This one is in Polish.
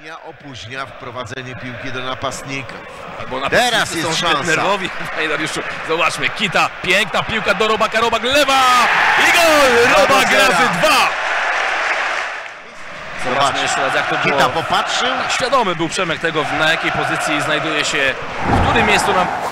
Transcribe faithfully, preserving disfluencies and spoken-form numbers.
opóźnia, opóźnia wprowadzenie piłki do napastnika. Albo Teraz jest są szansa. nerwowi, panie Dariuszu. Zobaczmy, Kita, piękna piłka do Robaka, Robak lewa i gol! Robak razy dwa! Zobaczmy jeszcze raz, jak to było. Kita popatrzył. Świadomy był Przemek tego, na jakiej pozycji znajduje się, w którym miejscu nam...